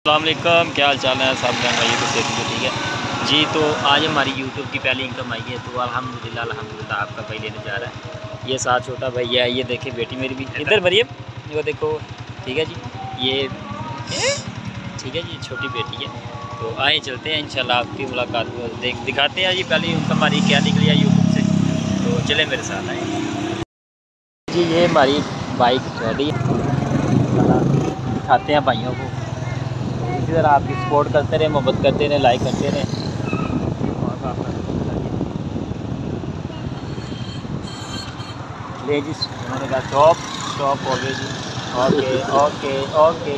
अस्सलाम वालेकुम, क्या हाल चाल है सब भाई को सेहत को ठीक है जी। तो आज हमारी यूट्यूब की पहली इनकम आई है, तो अल्हम्दुलिल्लाह आपका भाई लेने जा रहा है। ये साथ छोटा भैया है, ये देखे बेटी मेरी भी इधर मरियम, वो देखो ठीक है जी। ये ठीक है जी, छोटी बेटी है। तो आए चलते हैं इंशाल्लाह आपकी मुलाकात दिखाते हैं जी। पहली इनकम हमारी क्या निकली है यूट्यूब से, तो चले मेरे साथ आए जी। ये हमारी बाइक रेडी है, दिखाते हैं भाइयों को। इसी तरह आपकी सपोर्ट करते रहे, मोहब्बत करते रहे, लाइक करते रहे। ले जी, उन्होंने कहा स्टॉप हो गए जी। Okay okay okay.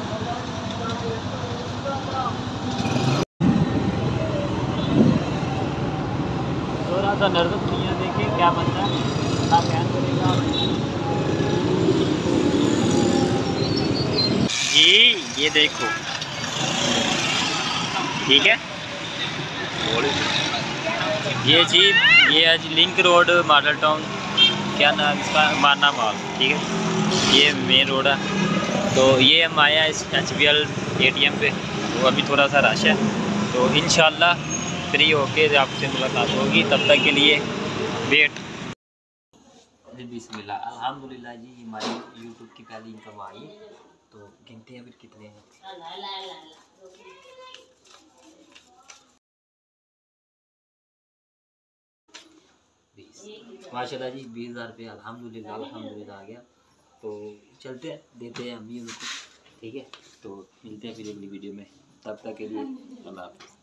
थोड़ा सा नर्वस नहीं है, देखिए क्या बनता है। आप ध्यान करेगा जी। ये देखो ठीक है। ये जी, ये है जी लिंक रोड मॉडल टाउन, क्या नाम इसका, मारना मॉल ठीक है। ये मेन रोड है। तो ये हम आए हैं इस HBL ATM पे। तो अभी थोड़ा सा रश है, तो इंशाल्लाह फ्री होके आपसे मुलाकात होगी, तब तक के लिए वेट। बिस्मिल्लाह, अल्हम्दुलिल्लाह जी हमारी यूट्यूब की पहली इनकम आई। तो गिनते हैं फिर कितने हैं। माशाल्लाह जी 20,000 रुपये अल्हम्दुलिल्लाह आ गया। तो चलते हैं, देते हैं हम भी उनको ठीक है। तो मिलते हैं फिर अगली वीडियो में, तब तक के लिए अल्लाह हाफ़िज़।